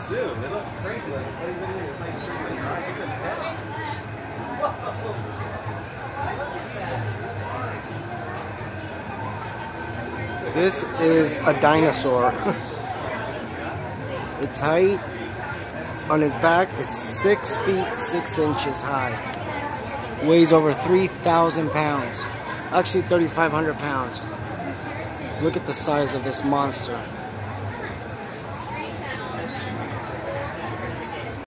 too. It looks crazy. This is a dinosaur. Its height on its back is 6 feet 6 inches high. Weighs over 3,000 pounds. Actually 3,500 pounds. Look at the size of this monster.